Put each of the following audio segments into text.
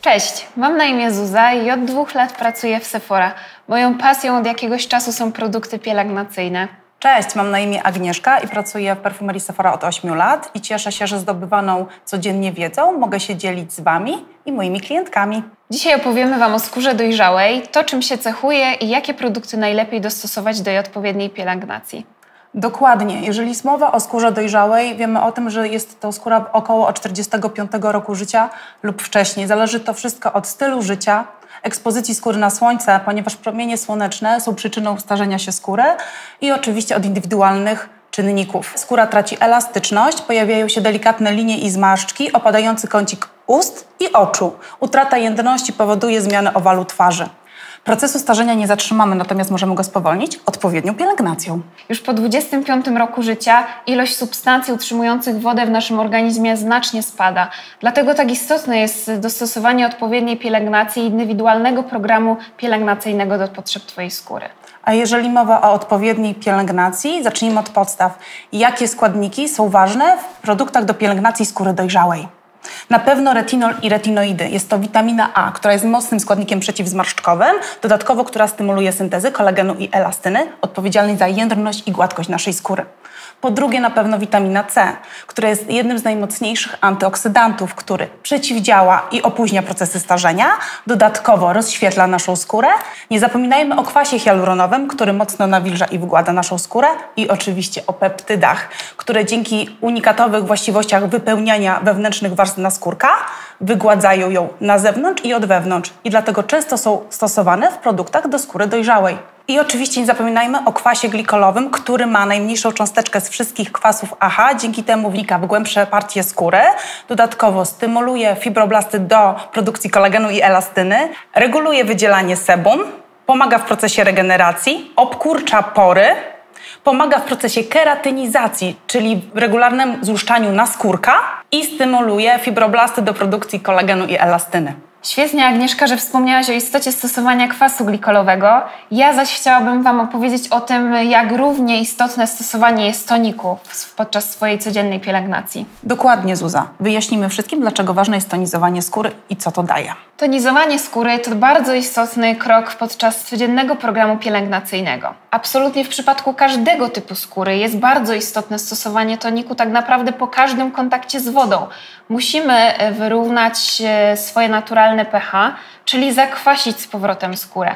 Cześć, mam na imię Zuza i od 2 lat pracuję w Sephora. Moją pasją od jakiegoś czasu są produkty pielęgnacyjne. Cześć, mam na imię Agnieszka i pracuję w perfumerii Sephora od 8 lat i cieszę się, że zdobywaną codziennie wiedzą mogę się dzielić z Wami i moimi klientkami. Dzisiaj opowiemy Wam o skórze dojrzałej, to czym się cechuje i jakie produkty najlepiej dostosować do jej odpowiedniej pielęgnacji. Dokładnie. Jeżeli jest mowa o skórze dojrzałej, wiemy o tym, że jest to skóra około 45 roku życia lub wcześniej. Zależy to wszystko od stylu życia, ekspozycji skóry na słońce, ponieważ promienie słoneczne są przyczyną starzenia się skóry i oczywiście od indywidualnych czynników. Skóra traci elastyczność, pojawiają się delikatne linie i zmarszczki, opadający kącik ust i oczu. Utrata jędrności powoduje zmianę owalu twarzy. Procesu starzenia nie zatrzymamy, natomiast możemy go spowolnić odpowiednią pielęgnacją. Już po 25 roku życia ilość substancji utrzymujących wodę w naszym organizmie znacznie spada. Dlatego tak istotne jest dostosowanie odpowiedniej pielęgnacji i indywidualnego programu pielęgnacyjnego do potrzeb Twojej skóry. A jeżeli mowa o odpowiedniej pielęgnacji, zacznijmy od podstaw. Jakie składniki są ważne w produktach do pielęgnacji skóry dojrzałej? Na pewno retinol i retinoidy. Jest to witamina A, która jest mocnym składnikiem przeciwzmarszczkowym, dodatkowo która stymuluje syntezę kolagenu i elastyny, odpowiedzialnej za jędrność i gładkość naszej skóry. Po drugie na pewno witamina C, która jest jednym z najmocniejszych antyoksydantów, który przeciwdziała i opóźnia procesy starzenia, dodatkowo rozświetla naszą skórę. Nie zapominajmy o kwasie hialuronowym, który mocno nawilża i wygładza naszą skórę i oczywiście o peptydach, które dzięki unikatowych właściwościach wypełniania wewnętrznych warstw naskórka wygładzają ją na zewnątrz i od wewnątrz i dlatego często są stosowane w produktach do skóry dojrzałej. I oczywiście nie zapominajmy o kwasie glikolowym, który ma najmniejszą cząsteczkę z wszystkich kwasów AHA, dzięki temu wnika w głębsze partie skóry. Dodatkowo stymuluje fibroblasty do produkcji kolagenu i elastyny, reguluje wydzielanie sebum, pomaga w procesie regeneracji, obkurcza pory, pomaga w procesie keratynizacji, czyli w regularnym złuszczaniu naskórka i stymuluje fibroblasty do produkcji kolagenu i elastyny. Świetnie, Agnieszka, że wspomniałaś o istocie stosowania kwasu glikolowego. Ja zaś chciałabym Wam opowiedzieć o tym, jak równie istotne stosowanie jest toniku podczas swojej codziennej pielęgnacji. Dokładnie, Zuza. Wyjaśnimy wszystkim, dlaczego ważne jest tonizowanie skóry i co to daje. Tonizowanie skóry to bardzo istotny krok podczas codziennego programu pielęgnacyjnego. Absolutnie w przypadku każdego typu skóry jest bardzo istotne stosowanie toniku tak naprawdę po każdym kontakcie z wodą. Musimy wyrównać swoje naturalne pH, czyli zakwasić z powrotem skórę.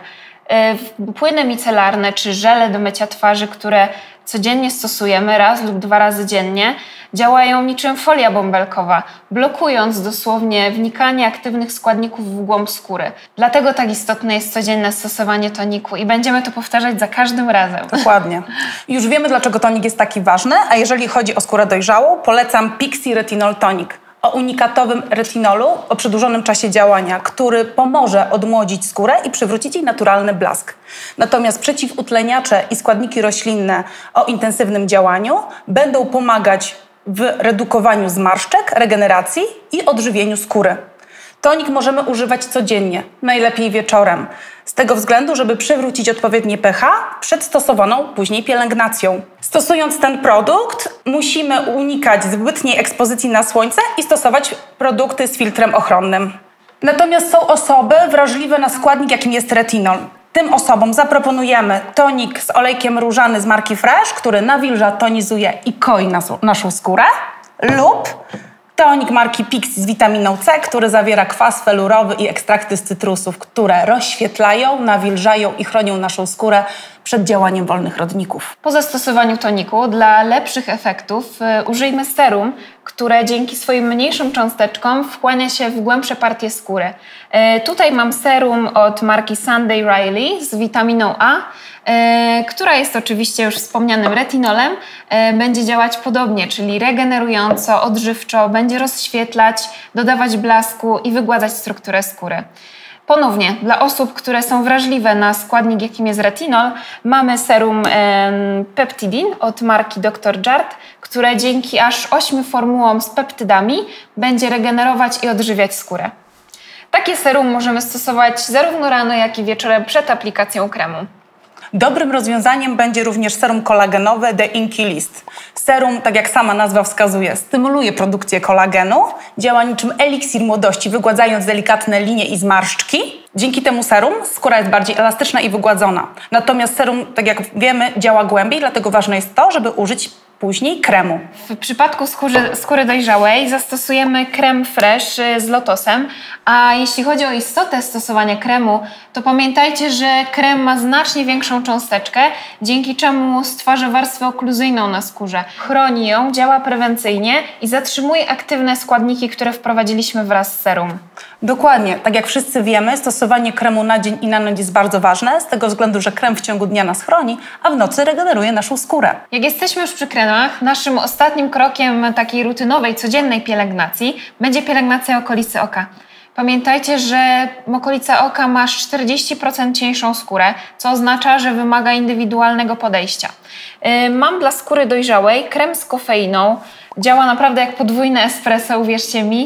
Płyny micelarne czy żele do mycia twarzy, które codziennie stosujemy raz lub 2 razy dziennie, działają niczym folia bąbelkowa, blokując dosłownie wnikanie aktywnych składników w głąb skóry. Dlatego tak istotne jest codzienne stosowanie toniku i będziemy to powtarzać za każdym razem. Dokładnie. Już wiemy, dlaczego tonik jest taki ważny, a jeżeli chodzi o skórę dojrzałą, polecam Pixi Retinol Tonic. O unikatowym retinolu, o przedłużonym czasie działania, który pomoże odmłodzić skórę i przywrócić jej naturalny blask. Natomiast przeciwutleniacze i składniki roślinne o intensywnym działaniu będą pomagać w redukowaniu zmarszczek, regeneracji i odżywieniu skóry. Tonik możemy używać codziennie, najlepiej wieczorem, z tego względu, żeby przywrócić odpowiednie pH przed stosowaną później pielęgnacją. Stosując ten produkt, musimy unikać zbytniej ekspozycji na słońce i stosować produkty z filtrem ochronnym. Natomiast są osoby wrażliwe na składnik, jakim jest retinol. Tym osobom zaproponujemy tonik z olejkiem różany z marki Fresh, który nawilża, tonizuje i koi naszą skórę, lub tonik marki Pixi z witaminą C, który zawiera kwas felurowy i ekstrakty z cytrusów, które rozświetlają, nawilżają i chronią naszą skórę przed działaniem wolnych rodników. Po zastosowaniu toniku dla lepszych efektów użyjmy serum, które dzięki swoim mniejszym cząsteczkom wchłania się w głębsze partie skóry. Tutaj mam serum od marki Sunday Riley z witaminą A, która jest oczywiście już wspomnianym retinolem, będzie działać podobnie, czyli regenerująco, odżywczo, będzie rozświetlać, dodawać blasku i wygładzać strukturę skóry. Ponownie, dla osób, które są wrażliwe na składnik, jakim jest retinol, mamy serum Peptidin od marki Dr. Jart, które dzięki aż 8 formułom z peptydami będzie regenerować i odżywiać skórę. Takie serum możemy stosować zarówno rano, jak i wieczorem przed aplikacją kremu. Dobrym rozwiązaniem będzie również serum kolagenowe The Inky List. Serum, tak jak sama nazwa wskazuje, stymuluje produkcję kolagenu, działa niczym eliksir młodości, wygładzając delikatne linie i zmarszczki. Dzięki temu serum skóra jest bardziej elastyczna i wygładzona. Natomiast serum, tak jak wiemy, działa głębiej, dlatego ważne jest to, żeby użyć później kremu. W przypadku skóry dojrzałej zastosujemy krem Fresh z lotosem, a jeśli chodzi o istotę stosowania kremu, to pamiętajcie, że krem ma znacznie większą cząsteczkę, dzięki czemu stwarza warstwę okluzyjną na skórze. Chroni ją, działa prewencyjnie i zatrzymuje aktywne składniki, które wprowadziliśmy wraz z serum. Dokładnie. Tak jak wszyscy wiemy, stosowanie kremu na dzień i na noc jest bardzo ważne, z tego względu, że krem w ciągu dnia nas chroni, a w nocy regeneruje naszą skórę. Jak jesteśmy już przy kremach, naszym ostatnim krokiem takiej rutynowej, codziennej pielęgnacji będzie pielęgnacja okolicy oka. Pamiętajcie, że okolica oka ma 40% cieńszą skórę, co oznacza, że wymaga indywidualnego podejścia. Mam dla skóry dojrzałej krem z kofeiną. Działa naprawdę jak podwójne espresso, uwierzcie mi.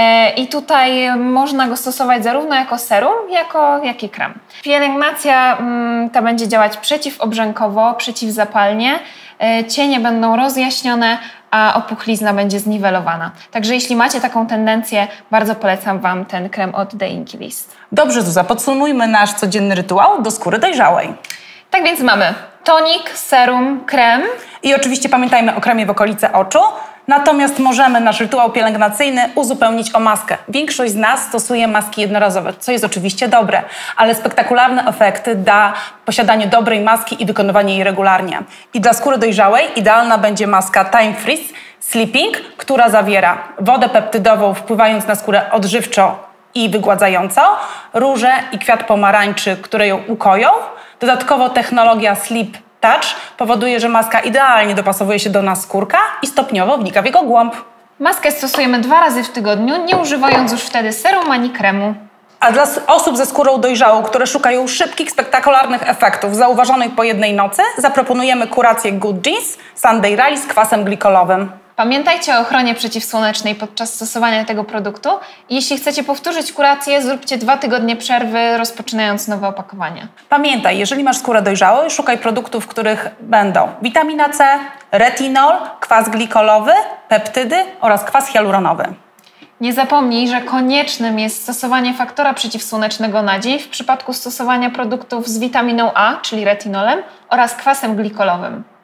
I tutaj można go stosować zarówno jako serum, jak i krem. Pielęgnacja ta będzie działać przeciwobrzękowo, przeciwzapalnie. Cienie będą rozjaśnione, a opuchlizna będzie zniwelowana. Także jeśli macie taką tendencję, bardzo polecam Wam ten krem od The Inkey List. Dobrze, Zuza, podsumujmy nasz codzienny rytuał do skóry dojrzałej. Tak więc mamy tonik, serum, krem. I oczywiście pamiętajmy o kremie w okolice oczu. Natomiast możemy nasz rytuał pielęgnacyjny uzupełnić o maskę. Większość z nas stosuje maski jednorazowe, co jest oczywiście dobre, ale spektakularne efekty da posiadanie dobrej maski i wykonywanie jej regularnie. I dla skóry dojrzałej idealna będzie maska Time Freeze Sleeping, która zawiera wodę peptydową, wpływając na skórę odżywczo i wygładzająco, róże i kwiat pomarańczy, które ją ukoją. Dodatkowo technologia Sleep Touch powoduje, że maska idealnie dopasowuje się do naskórka i stopniowo wnika w jego głąb. Maskę stosujemy 2 razy w tygodniu, nie używając już wtedy serum ani kremu. A dla osób ze skórą dojrzałą, które szukają szybkich, spektakularnych efektów zauważonych po jednej nocy, zaproponujemy kurację Good Genes Sunday Rally z kwasem glikolowym. Pamiętajcie o ochronie przeciwsłonecznej podczas stosowania tego produktu i jeśli chcecie powtórzyć kurację, zróbcie 2 tygodnie przerwy, rozpoczynając nowe opakowanie. Pamiętaj, jeżeli masz skórę dojrzałą, szukaj produktów, w których będą witamina C, retinol, kwas glikolowy, peptydy oraz kwas hialuronowy. Nie zapomnij, że koniecznym jest stosowanie faktora przeciwsłonecznego na dzień w przypadku stosowania produktów z witaminą A, czyli retinolem, oraz kwasem glikolowym.